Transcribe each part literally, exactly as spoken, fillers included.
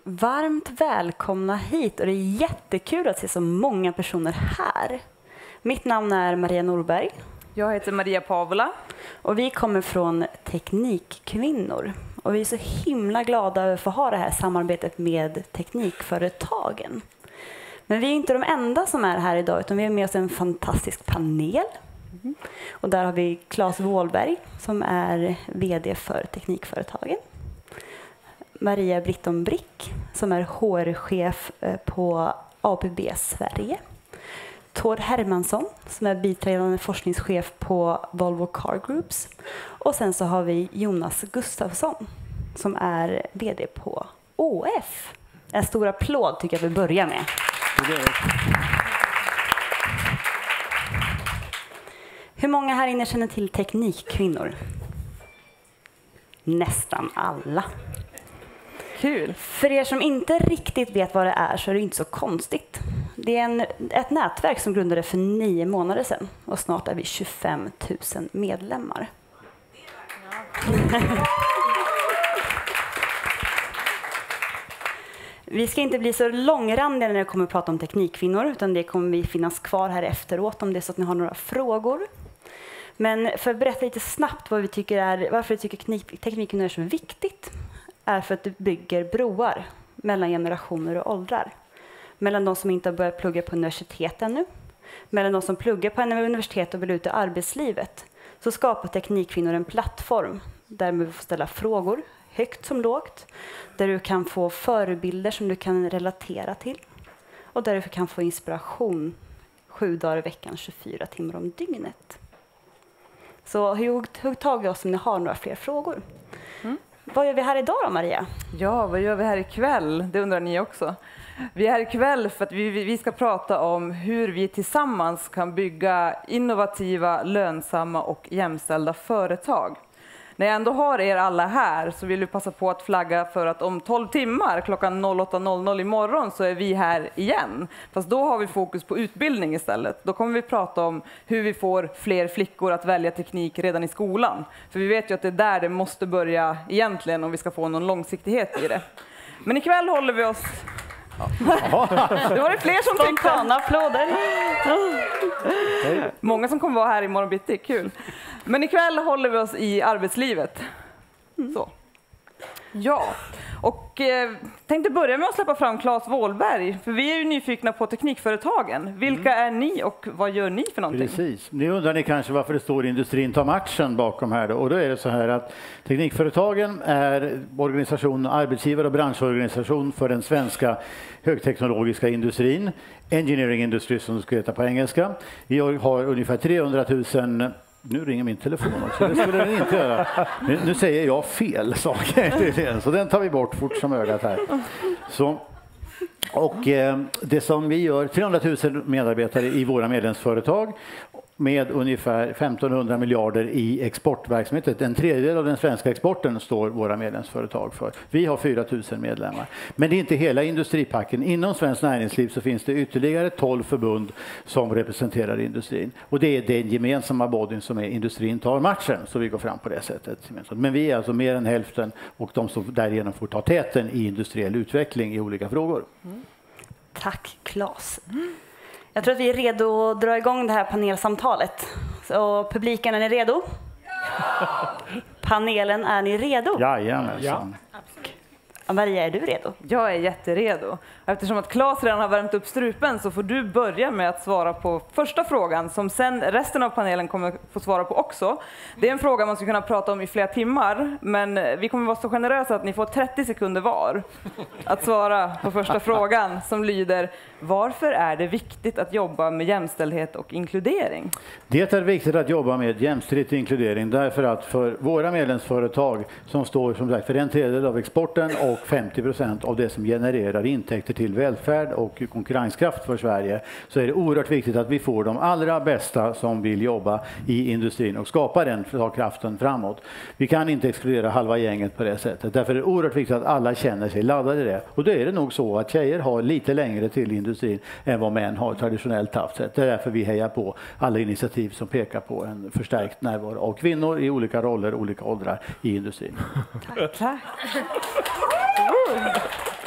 Varmt välkomna hit och det är jättekul att se så många personer här. Mitt namn är Maria Norberg. Jag heter Maria Pavola. Och vi kommer från Teknikkvinnor. Och vi är så himla glada över att få ha det här samarbetet med teknikföretagen. Men vi är inte de enda som är här idag, utan vi har med oss en fantastisk panel. Mm. Och där har vi Claes Wåhlberg som är vd för Teknikföretagen. Maria Britton Brick som är H R-chef på A B B Sverige. Tord Hermansson som är biträdande forskningschef på Volvo Car Groups. Och sen så har vi Jonas Gustafsson som är vd på Å F. En stor applåd tycker jag vi börjar med. Hur många här inne känner till Teknikkvinnor? Nästan alla. Kul. För er som inte riktigt vet vad det är så är det inte så konstigt. Det är en, ett nätverk som grundades för nio månader sedan och snart är vi tjugofem tusen medlemmar. Vi ska inte bli så långrandiga när det kommer att prata om Teknikkvinnor, utan det kommer vi finnas kvar här efteråt om det är så att ni har några frågor. Men för att berätta lite snabbt vad vi tycker är, varför vi tycker Teknikkvinnor är så viktigt är för att det bygger broar mellan generationer och åldrar. Mellan de som inte har börjat plugga på universitet ännu, mellan de som pluggar på en universitet och vill ut i arbetslivet, så skapar Teknikkvinnor en plattform där du får ställa frågor, högt som lågt, där du kan få förebilder som du kan relatera till och där du kan få inspiration sju dagar i veckan, tjugofyra timmar om dygnet. Så hugg tag i oss om ni har några fler frågor. Mm. Vad gör vi här idag då, Maria? Ja, vad gör vi här ikväll? Det undrar ni också. Vi är här ikväll för att vi, vi ska prata om hur vi tillsammans kan bygga innovativa, lönsamma och jämställda företag. När jag ändå har er alla här så vill vi passa på att flagga för att om tolv timmar klockan åtta noll noll imorgon så är vi här igen. Fast då har vi fokus på utbildning istället. Då kommer vi prata om hur vi får fler flickor att välja teknik redan i skolan. För vi vet ju att det är där det måste börja egentligen om vi ska få någon långsiktighet i det. Men ikväll håller vi oss... Ja. Det var det fler som spontana applåder. Många som kommer vara här imorgon bitti, kul. Men ikväll håller vi oss i arbetslivet. Så. Ja, och eh, tänkte börja med att släppa fram Claes Wåhlberg. För vi är ju nyfikna på teknikföretagen. Vilka mm. är ni och vad gör ni för någonting? Precis. Nu undrar ni kanske varför det står industrin tar matchen bakom här då. Och då är det så här att Teknikföretagen är organisation, arbetsgivare och branschorganisation för den svenska högteknologiska industrin. Engineering industry som det ska heta på engelska. Vi har ungefär trehundratusen. Nu ringer min telefon också, det skulle den inte göra. Nu, nu säger jag fel saker, så den tar vi bort fort som ögat här. Så, och eh, det som vi gör, trehundratusen medarbetare i våra medlemsföretag med ungefär femtonhundra miljarder i exportverksamhet. En tredjedel av den svenska exporten står våra medlemsföretag för. Vi har fyra tusen medlemmar. Men det är inte hela industripacken. Inom svensk näringsliv så finns det ytterligare tolv förbund som representerar industrin. Och det är den gemensamma bodyn som är industrin tar matchen. Så vi går fram på det sättet. Men vi är alltså mer än hälften och de som därigenom får ta täten i industriell utveckling i olika frågor. Mm. Tack Claes. Mm. Jag tror att vi är redo att dra igång det här panelsamtalet. Så publiken, är ni redo? Ja! Panelen, är ni redo? Jajamensan. Ja. Maria, är du redo? Jag är jätteredo. Eftersom att Claes redan har värmt upp strupen så får du börja med att svara på första frågan som sen resten av panelen kommer få svara på också. Det är en fråga man ska kunna prata om i flera timmar, men vi kommer vara så generösa att ni får trettio sekunder var att svara på första frågan som lyder: varför är det viktigt att jobba med jämställdhet och inkludering? Det är viktigt att jobba med jämställdhet och inkludering därför att för våra medlemsföretag som står som sagt för en tredjedel av exporten och femtio procent av det som genererar intäkter till välfärd och konkurrenskraft för Sverige, så är det oerhört viktigt att vi får de allra bästa som vill jobba i industrin och skapa den kraften framåt. Vi kan inte exkludera halva gänget på det sättet. Därför är det oerhört viktigt att alla känner sig laddade i det. Och då är det nog så att tjejer har lite längre till industrin än vad män har traditionellt haft sett. Det är därför vi hejar på alla initiativ som pekar på en förstärkt närvaro av kvinnor i olika roller, olika åldrar i industrin. Tack. Tack.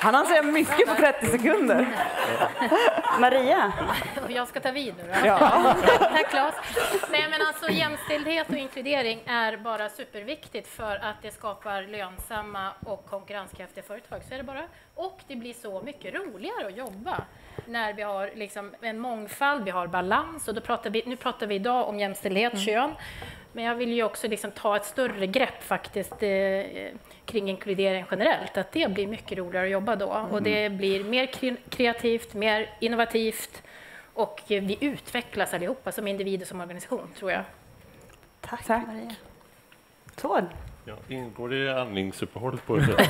Han har säga mycket på trettio sekunder. Maria? Och jag ska ta vid nu då. Ja. Tack Claes. Nej, men alltså, jämställdhet och inkludering är bara superviktigt för att det skapar lönsamma och konkurrenskraftiga företag. Så är det bara. Och det blir så mycket roligare att jobba när vi har liksom en mångfald, vi har balans. Och då pratar vi, nu pratar vi idag om jämställdhet, mm. kön. Men jag vill ju också liksom ta ett större grepp faktiskt eh, kring inkludering generellt. Att det blir mycket roligare att jobba då. Mm. Och det blir mer kreativt, mer innovativt. Och vi utvecklas allihopa som individer, som organisation, tror jag. Tack, Tack. Maria. Tord? Ja, ingår det andningsuppehåll på det?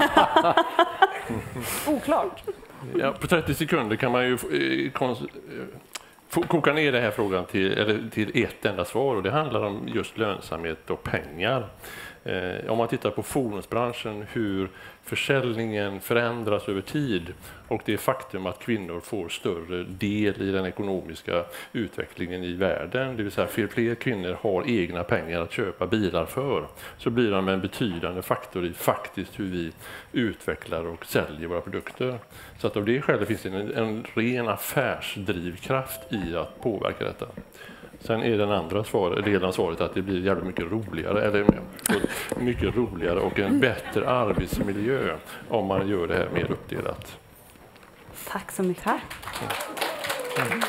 Oklart. Ja, på trettio sekunder kan man ju eh, kons- eh, koka ner den här frågan till, eller till ett enda svar, och det handlar om just lönsamhet och pengar. Eh, om man tittar på fordonsbranschen, hur försäljningen förändras över tid och det faktum att kvinnor får större del i den ekonomiska utvecklingen i världen, det vill säga fler, fler kvinnor har egna pengar att köpa bilar för, så blir de en betydande faktor i faktiskt hur vi utvecklar och säljer våra produkter. Så att av det skälet finns det en, en ren affärsdrivkraft i att påverka detta. Sen är den andra svaret, redan svaret att det blir jävligt mycket roligare, eller mycket roligare och en bättre arbetsmiljö om man gör det här mer uppdelat. Tack så mycket. Mm.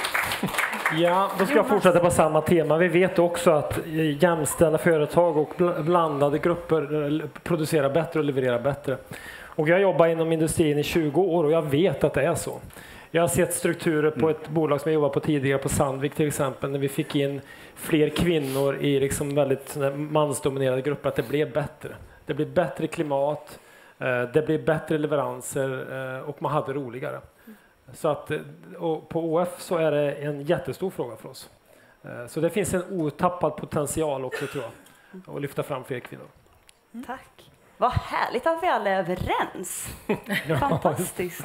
Ja, då ska jag fortsätta på samma tema. Vi vet också att jämställda företag och blandade grupper producerar bättre och levererar bättre. Och jag jobbar inom industrin i tjugo år och jag vet att det är så. Jag har sett strukturer på ett bolag som jag jobbade på tidigare, på Sandvik till exempel, när vi fick in fler kvinnor i liksom väldigt mansdominerade grupper, att det blev bättre. Det blev bättre klimat, det blev bättre leveranser och man hade roligare. Så att, och på O F så är det en jättestor fråga för oss. Så det finns en otappad potential också, tror jag, att lyfta fram fler kvinnor. Mm. Tack. Vad härligt att vi alla är överens. Fantastiskt.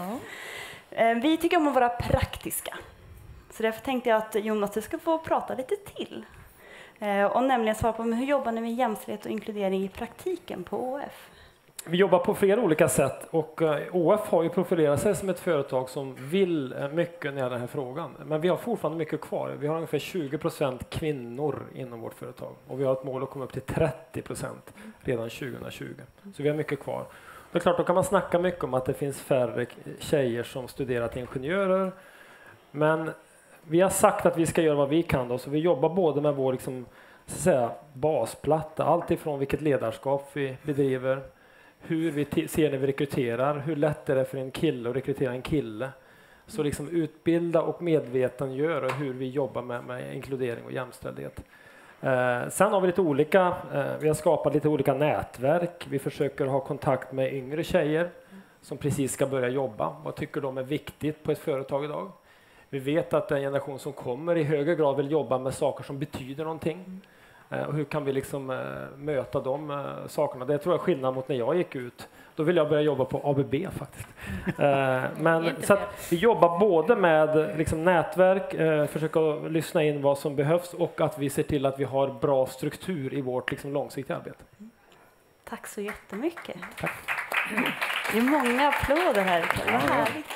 Vi tycker om att vara praktiska. Så därför tänkte jag att Jonas, du ska få prata lite till. Och nämligen svara på hur jobbar ni med jämställdhet och inkludering i praktiken på O F? Vi jobbar på flera olika sätt och O F har ju profilerat sig som ett företag som vill mycket när det gäller den här frågan. Men vi har fortfarande mycket kvar. Vi har ungefär tjugo procent kvinnor inom vårt företag och vi har ett mål att komma upp till trettio procent redan tjugohundratjugo. Så vi har mycket kvar. Det är klart, då kan man snacka mycket om att det finns färre tjejer som studerar till ingenjörer. Men vi har sagt att vi ska göra vad vi kan då, så vi jobbar både med vår liksom, så att säga, basplatta, allt ifrån vilket ledarskap vi bedriver, hur vi t- ser när vi rekryterar, hur lätt är det för en kille att rekrytera en kille. Så liksom utbilda och medvetandegöra hur vi jobbar med, med inkludering och jämställdhet. Eh, sen har vi lite olika, eh, vi har skapat lite olika nätverk. Vi försöker ha kontakt med yngre tjejer som precis ska börja jobba. Vad tycker de är viktigt på ett företag idag? Vi vet att den generation som kommer i högre grad vill jobba med saker som betyder någonting. Eh, och hur kan vi liksom eh, möta de eh, sakerna? Det tror jag är skillnad mot när jag gick ut. Då vill jag börja jobba på A B B faktiskt. Eh, men så att vi jobbar både med liksom, nätverk, eh, försöka lyssna in vad som behövs och att vi ser till att vi har bra struktur i vårt liksom, långsiktiga arbete. Tack så jättemycket. Tack. Det är många applåder här. Vad härligt.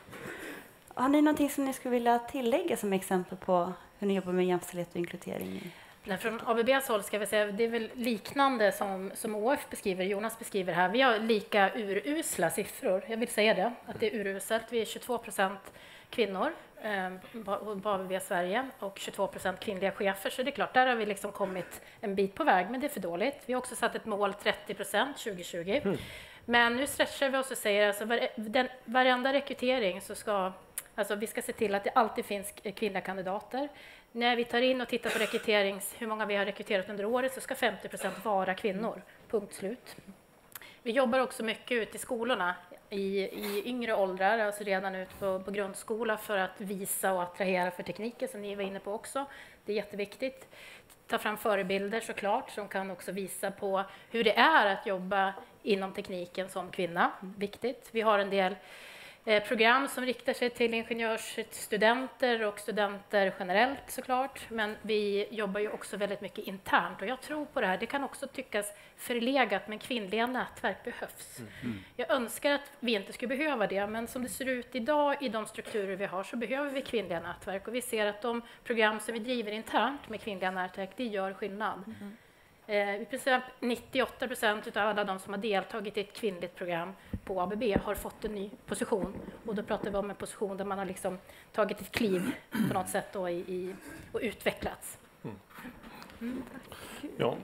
Har ni någonting som ni skulle vilja tillägga som exempel på hur ni jobbar med jämställdhet och inkludering? Nej, från A B B:s håll ska vi säga, det är väl liknande som, som O F beskriver, Jonas beskriver här. Vi har lika urusla siffror, jag vill säga det, att det är uruselt. Vi är tjugotvå procent kvinnor eh, på, på A B B Sverige och tjugotvå procent kvinnliga chefer, så det är klart, där har vi liksom kommit en bit på väg, men det är för dåligt. Vi har också satt ett mål trettio procent tjugohundratjugo. Mm. Men nu stretchar vi oss och säger att alltså, den, varenda rekrytering så ska, alltså, vi ska se till att det alltid finns kvinnliga kandidater. När vi tar in och tittar på rekryterings, hur många vi har rekryterat under året, så ska femtio procent vara kvinnor. Punkt slut. Vi jobbar också mycket ute i skolorna i, i yngre åldrar, alltså redan ut på, på grundskola, för att visa och attrahera för tekniken som ni var inne på också. Det är jätteviktigt. Ta fram förebilder såklart som kan också visa på hur det är att jobba inom tekniken som kvinna. Viktigt. Vi har en del Eh, program som riktar sig till ingenjörsstudenter och studenter generellt såklart, men vi jobbar ju också väldigt mycket internt och jag tror på det här. Det kan också tyckas förlegat, men kvinnliga nätverk behövs. Mm. Jag önskar att vi inte skulle behöva det, men som det ser ut idag i de strukturer vi har så behöver vi kvinnliga nätverk och vi ser att de program som vi driver internt med kvinnliga nätverk, det gör skillnad. Mm. Eh, I princip nittioåtta procent av alla de som har deltagit i ett kvinnligt program på A B B har fått en ny position. Och då pratar vi om en position där man har liksom tagit ett kliv på något sätt då i, i, och utvecklats. Mm. Mm, ja.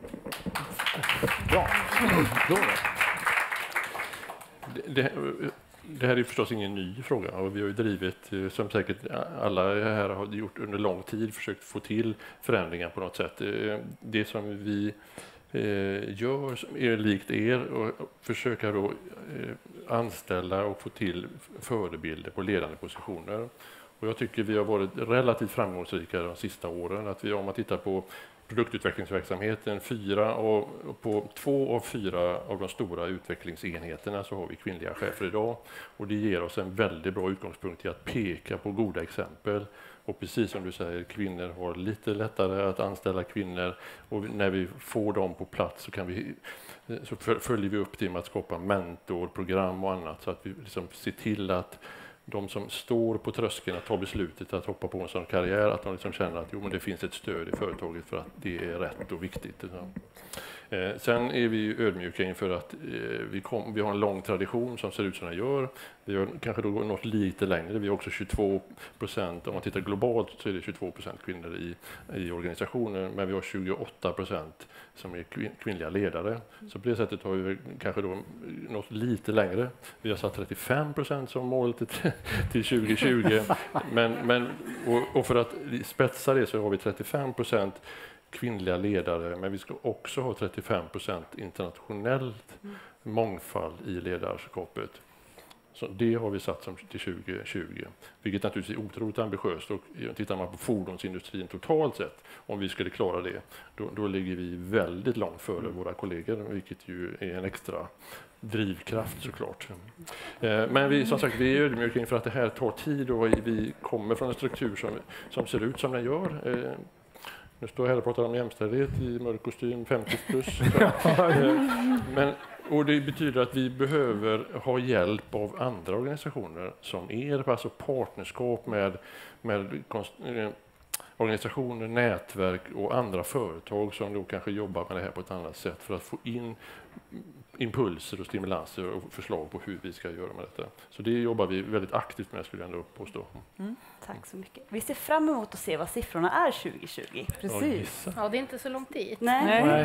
Bra. Det, det, det här är förstås ingen ny fråga och vi har ju drivit, som säkert alla här har gjort under lång tid, försökt få till förändringar på något sätt. Det som vi gör är likt er och försöka då anställa och få till förebilder på ledande positioner. Och jag tycker vi har varit relativt framgångsrika de sista åren. Att vi, om man tittar på produktutvecklingsverksamheten, fyra och på två av fyra av de stora utvecklingsenheterna så har vi kvinnliga chefer idag. Och det ger oss en väldigt bra utgångspunkt i att peka på goda exempel. Och precis som du säger, kvinnor har lite lättare att anställa kvinnor och när vi får dem på plats så kan vi så följer vi upp det med att skapa mentorprogram och annat så att vi liksom ser till att de som står på tröskeln att ta beslutet att hoppa på en sån karriär, att de liksom känner att jo, men det finns ett stöd i företaget för att det är rätt och viktigt. Eh, sen är vi ju ödmjuka inför att eh, vi, kom, vi har en lång tradition som ser ut som den gör. Vi har kanske då nått lite längre. Vi har också tjugotvå procent, om man tittar globalt så är det tjugotvå procent kvinnor i, i organisationen, men vi har tjugoåtta procent som är kvin, kvinnliga ledare. Så på det sättet har vi kanske då nått lite längre. Vi har satt trettiofem procent som mål till, till tjugo tjugo, men, men, och, och för att spetsa det så har vi trettiofem procent kvinnliga ledare, men vi ska också ha trettiofem procent internationellt mångfald i ledarskapet. Så det har vi satt som till tjugo tjugo, vilket naturligtvis är otroligt ambitiöst. Och tittar man på fordonsindustrin totalt sett, om vi skulle klara det, då, då ligger vi väldigt långt före mm. våra kollegor, vilket ju är en extra drivkraft såklart. Eh, men vi, som sagt, vi är ödmjuka inför att det här tar tid och vi kommer från en struktur som, som ser ut som den gör. Eh, Nu står jag här och pratar om jämställdhet i mörk kostym, femtio plus. Men, och det betyder att vi behöver ha hjälp av andra organisationer som er, alltså partnerskap med, med organisationer, nätverk och andra företag som då kanske jobbar med det här på ett annat sätt för att få in impulser och stimulanser och förslag på hur vi ska göra med detta. Så det jobbar vi väldigt aktivt med, skulle jag ändå påstå. Mm, tack så mycket. Vi ser fram emot att se vad siffrorna är tjugo tjugo. Precis. Ja, det är inte så långt dit. Nej. Nej.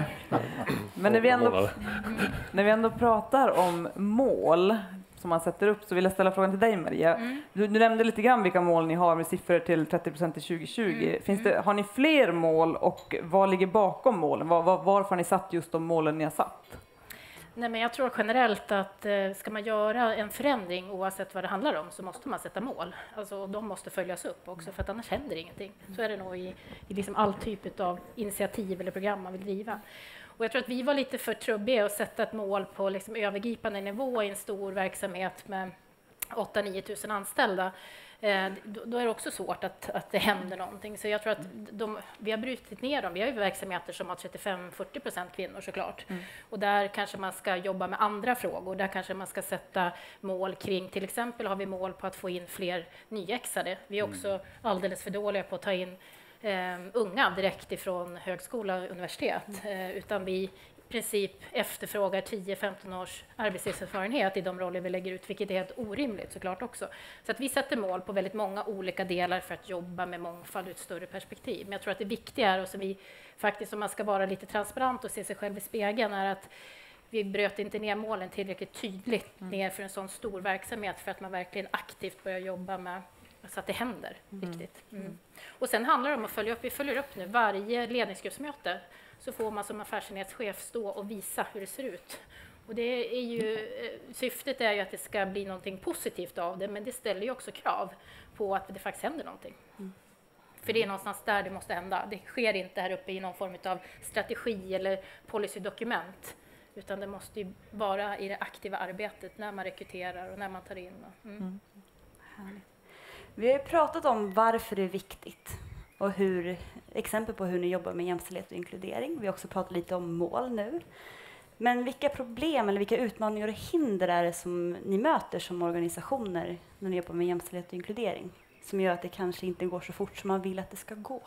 Men när vi, ändå, när vi ändå pratar om mål som man sätter upp så vill jag ställa frågan till dig, Maria. Mm. Du, du nämnde lite grann vilka mål ni har med siffror till trettio procent till tjugo tjugo. Mm. Finns det, har ni fler mål och vad ligger bakom målen? Var, var, varför har ni satt just de målen ni har satt? Nej, men jag tror generellt att eh, ska man göra en förändring oavsett vad det handlar om så måste man sätta mål. Alltså, de måste följas upp också för att annars händer ingenting. Så är det nog i, i liksom all typ av initiativ eller program man vill driva. Och jag tror att vi var lite för trubbiga att sätta ett mål på liksom övergripande nivå i en stor verksamhet med åtta till nio tusen anställda. Eh, då, då är det också svårt att, att det händer någonting. Så jag tror att de, vi har brutit ner dem. Vi har ju verksamheter som har trettiofem till fyrtio procent kvinnor såklart. Mm. Och där kanske man ska jobba med andra frågor. Där kanske man ska sätta mål kring, till exempel har vi mål på att få in fler nyexade. Vi är också mm. alldeles för dåliga på att ta in eh, unga direkt ifrån högskola och universitet. Mm. Eh, utan vi i princip efterfrågar tio till femton års arbetslivserfarenhet i de roller vi lägger ut, vilket är helt orimligt såklart också. Så att vi sätter mål på väldigt många olika delar för att jobba med mångfald ur ett större perspektiv. Men jag tror att det viktiga är, och som vi faktiskt, om man ska vara lite transparent och se sig själv i spegeln, är att vi bröt inte ner målen tillräckligt tydligt mm. ner för en sån stor verksamhet för att man verkligen aktivt börjar jobba med så att det händer mm. riktigt. Mm. Och sen handlar det om att följa upp. Vi följer upp nu varje ledningsgruppsmöte. Så får man som affärsenhetschef stå och visa hur det ser ut. Och det är ju, syftet är ju att det ska bli någonting positivt av det, men det ställer ju också krav på att det faktiskt händer någonting. Mm. För det är någonstans där det måste hända. Det sker inte här uppe i någon form av strategi eller policydokument. utan det måste ju vara i det aktiva arbetet när man rekryterar och när man tar in. Mm. Mm. Härligt. Vi har pratat om varför det är viktigt och hur, exempel på hur ni jobbar med jämställdhet och inkludering. Vi har också pratat lite om mål nu. Men vilka problem eller vilka utmaningar och hinder är det som ni möter som organisationer när ni jobbar med jämställdhet och inkludering som gör att det kanske inte går så fort som man vill att det ska gå?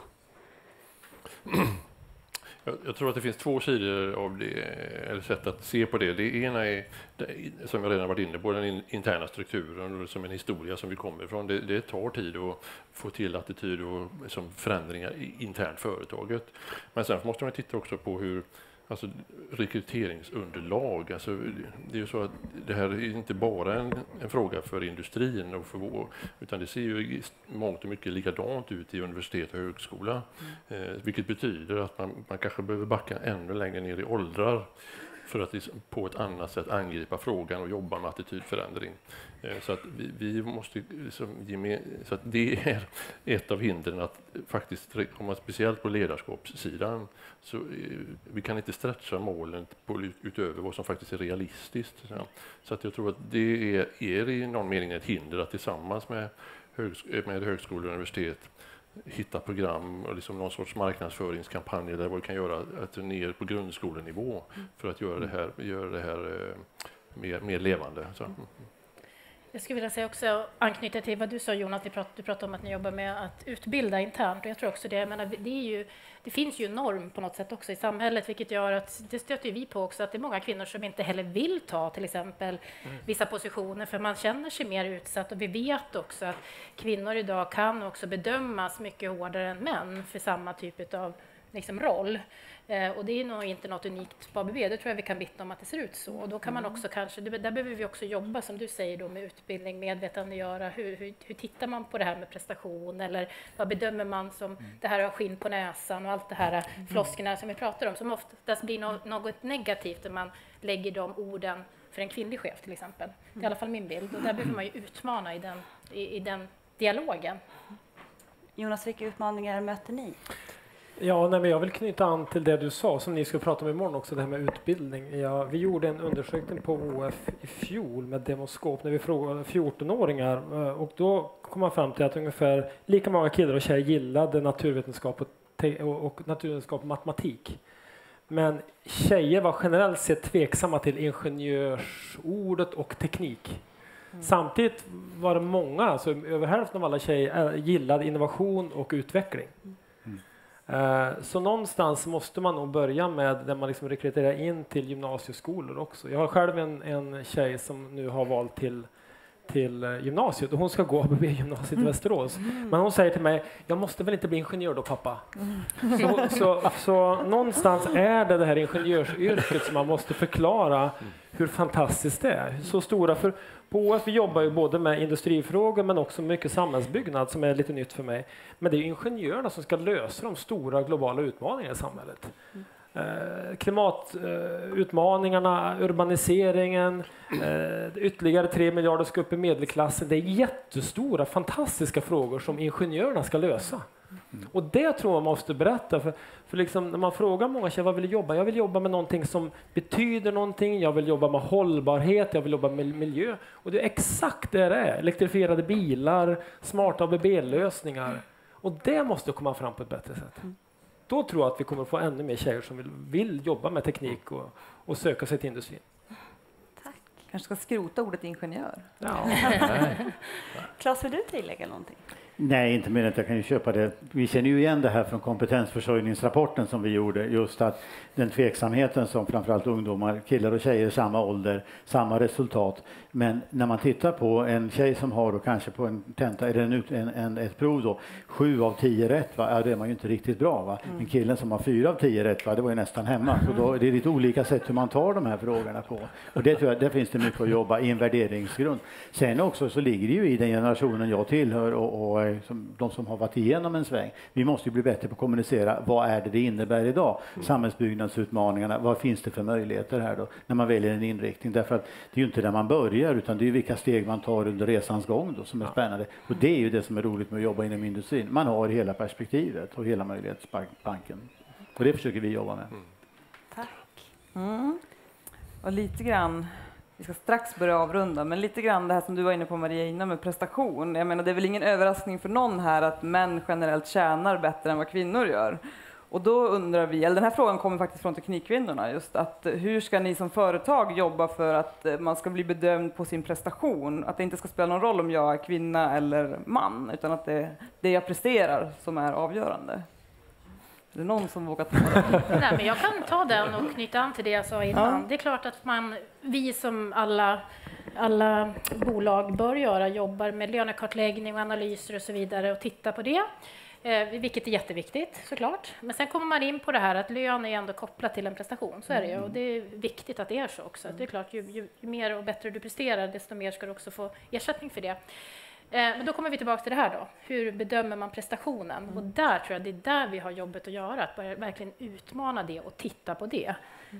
Jag, jag tror att det finns två sidor av det, eller sätt att se på det. Det ena är, som jag redan varit inne på, den interna strukturen som en historia som vi kommer ifrån. Det, det tar tid att få till attityd och som förändringar internt företaget. Men sen måste man titta också på hur alltså rekryteringsunderlag, alltså det är ju så att det här är inte bara en, en fråga för industrin och för vår, utan det ser ju mångt och mycket likadant ut i universitet och högskola, mm. eh, vilket betyder att man, man kanske behöver backa ännu längre ner i åldrar för att liksom på ett annat sätt angripa frågan och jobba med attitydförändring. Eh, så att vi, vi måste liksom ge med, så att det är ett av hindren att faktiskt komma speciellt på ledarskapssidan. Så eh, vi kan inte stretcha målen på, utöver vad som faktiskt är realistiskt. Så, så att jag tror att det är, är i någon mening ett hinder att tillsammans med, högsk- med högskolor och universitet hitta program och liksom någon sorts marknadsföringskampanjer där vi kan göra att ner på grundskolenivå för att göra det här, göra det här eh, mer, mer levande. Så. Mm. Jag skulle vilja säga också, anknyta till vad du sa Jonas, du pratade, du pratade om att ni jobbar med att utbilda internt och jag tror också det, jag menar, det, är ju, det finns ju en norm på något sätt också i samhället vilket gör att, det stöter vi på också, att det är många kvinnor som inte heller vill ta till exempel mm. vissa positioner för man känner sig mer utsatt och vi vet också att kvinnor idag kan också bedömas mycket hårdare än män för samma typ av liksom, roll. Eh, och det är nog inte något unikt på A B B, det tror jag vi kan vittna om att det ser ut så. Och då kan man också kanske, det, där behöver vi också jobba som du säger då med utbildning, medvetandegöra, hur, hur, hur tittar man på det här med prestation eller vad bedömer man som mm. det här har skinn på näsan och allt det här mm. floskerna som vi pratar om som oftast blir no, något negativt när man lägger de orden för en kvinnlig chef till exempel. Det är i alla fall min bild och där behöver man ju utmana i den, i, i den dialogen. Jonas, vilka utmaningar möter ni? Ja, nej, men jag vill knyta an till det du sa som ni ska prata om imorgon också, det här med utbildning. Ja, vi gjorde en undersökning på O F i fjol med Demoskop när vi frågade fjorton-åringar och då kom man fram till att ungefär lika många killar och tjejer gillade naturvetenskap och, te- och naturvetenskap och matematik. Men tjejer var generellt sett tveksamma till ingenjörsordet och teknik. Mm. Samtidigt var det många, alltså över hälften av alla tjejer gillade innovation och utveckling. Mm. Så någonstans måste man nog börja med där man liksom rekryterar in till gymnasieskolor också. Jag har själv en, en tjej som nu har valt till, till gymnasiet och hon ska gå A B B-gymnasiet i Västerås. Mm. Men hon säger till mig, jag måste väl inte bli ingenjör då pappa? Mm. Så, så, så någonstans är det det här ingenjörsyrket som man måste förklara hur fantastiskt det är. Så stora, för på O F vi jobbar ju både med industrifrågor men också mycket samhällsbyggnad som är lite nytt för mig. Men det är ingenjörerna som ska lösa de stora globala utmaningarna i samhället. Mm. Eh, klimatutmaningarna, eh, urbaniseringen, eh, ytterligare tre miljarder ska upp i medelklassen. Det är jättestora, fantastiska frågor som ingenjörerna ska lösa. Mm. Och det tror jag man måste berätta. För, för liksom, när man frågar många tjejer vad vill du jobba? Jag vill jobba med någonting som betyder någonting. Jag vill jobba med hållbarhet. Jag vill jobba med miljö. Och det är exakt det det är. Elektrifierade bilar, smarta A B B-lösningar. Och det måste komma fram på ett bättre sätt. Mm. Då tror jag att vi kommer få ännu mer tjejer som vill, vill jobba med teknik och, och söka sig till industrin. Tack. Kanske ska skrota ordet ingenjör. Ja. Claes, vill du tillägga någonting? Nej, inte mer än att jag kan ju köpa det. Vi känner ju igen det här från kompetensförsörjningsrapporten som vi gjorde. Just att den tveksamheten som framförallt ungdomar, killar och tjejer i samma ålder, samma resultat. Men när man tittar på en tjej som har då kanske på en tenta, eller en, en, en, ett prov då, sju av tio rätt, va? Ja, det är man ju inte riktigt bra. Va? Mm. Men killen som har fyra av tio rätt, va? Det var ju nästan hemma. Så då är det lite olika sätt hur man tar de här frågorna på. Och det tror jag, där finns det mycket att jobba i en värderingsgrund. Sen också så ligger det ju i den generationen jag tillhör och, och som, de som har varit igenom en sväng. Vi måste ju bli bättre på att kommunicera. Vad är det det innebär idag? Mm. Samhällsbyggnadsutmaningarna. Vad finns det för möjligheter här då? När man väljer en inriktning. Därför att det är ju inte där man börjar utan det är vilka steg man tar under resans gång då som är spännande. Och det är ju det som är roligt med att jobba inom industrin. Man har hela perspektivet och hela möjlighetsbanken. Och det försöker vi jobba med. Mm. Tack. Mm. Och lite grann, vi ska strax börja avrunda, men lite grann det här som du var inne på Maria innan med prestation. Jag menar, det är väl ingen överraskning för någon här att män generellt tjänar bättre än vad kvinnor gör. Och då undrar vi, eller den här frågan kommer faktiskt från Teknikkvinnorna, just att hur ska ni som företag jobba för att man ska bli bedömd på sin prestation? Att det inte ska spela någon roll om jag är kvinna eller man, utan att det är det jag presterar som är avgörande. Är det någon som vågar ta det? Nej, men jag kan ta den och knyta an till det jag sa innan. Ja. Det är klart att man, vi som alla, alla bolag bör göra, jobbar med lönekartläggning och analyser och så vidare och titta på det. Eh, vilket är jätteviktigt såklart. Men sen kommer man in på det här att lön är ändå kopplat till en prestation. Så är det ju. Och det är viktigt att det är så också. Det är klart, ju, ju, ju mer och bättre du presterar, desto mer ska du också få ersättning för det. Eh, men då kommer vi tillbaka till det här då. Hur bedömer man prestationen? Mm. Och där tror jag det är där vi har jobbet att göra. Att börja verkligen utmana det och titta på det.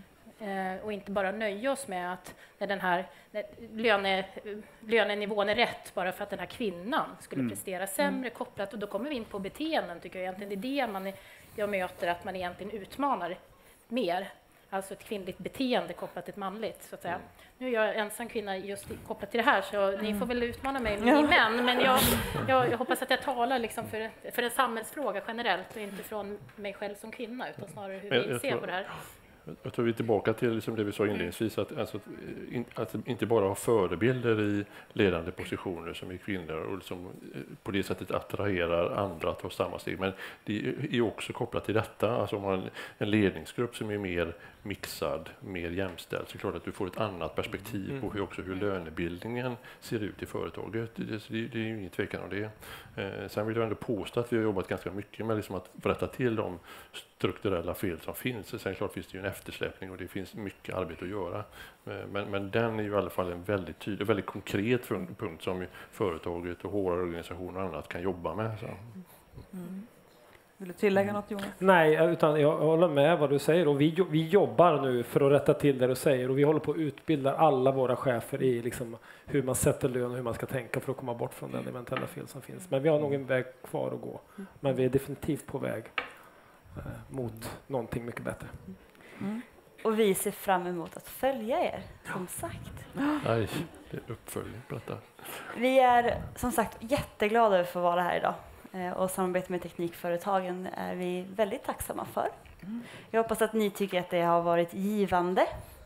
Eh, och inte bara nöja oss med att när den här när löne, lönenivån är rätt bara för att den här kvinnan skulle mm. prestera sämre kopplat. Och då kommer vi in på beteenden tycker jag egentligen. Det är det man, jag möter, att man egentligen utmanar mer. Alltså ett kvinnligt beteende kopplat till ett manligt, så att säga. Nu är jag ensam kvinna just kopplat till det här, så ni får väl utmana mig, ni män. Men jag, jag, jag hoppas att jag talar liksom för, för en samhällsfråga generellt och inte från mig själv som kvinna, utan snarare hur vi jag ser tror, på det här. Jag tror vi är tillbaka till liksom det vi sa inledningsvis, att, alltså, in, att inte bara ha förebilder i ledande positioner som är kvinnor och liksom på det sättet attraherar andra att ta samma steg. Men det är också kopplat till detta. Alltså om man har en ledningsgrupp som är mer mixad, mer jämställd, så är det klart att du får ett annat perspektiv mm. på hur, också hur lönebildningen ser ut i företaget. Det, det, det är ju ingen tvekan om det. Eh, sen vill jag ändå påstå att vi har jobbat ganska mycket med liksom att rätta till de strukturella fel som finns. Sen klart finns det ju en eftersläppning och det finns mycket arbete att göra. Men, men den är ju i alla fall en väldigt tydlig, väldigt konkret punkt som företaget och H R-organisationer och annat kan jobba med. Så. Mm. Vill du tillägga något, Jonas? Nej, utan jag håller med vad du säger. Och vi, vi jobbar nu för att rätta till det du säger. Och vi håller på att utbilda alla våra chefer i liksom hur man sätter lön och hur man ska tänka för att komma bort från den eventuella fel som finns. Men vi har nog en väg kvar att gå. Men vi är definitivt på väg eh, mot någonting mycket bättre. Mm. Och vi ser fram emot att följa er, som sagt. Nej, det är uppföljning på detta. Vi är som sagt jätteglada över att få vara här idag. Och samarbete med teknikföretagen är vi väldigt tacksamma för. Mm. Jag hoppas att ni tycker att det har varit givande.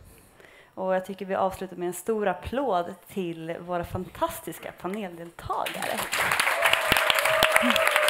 Och jag tycker vi avslutar med en stor applåd till våra fantastiska paneldeltagare. Mm.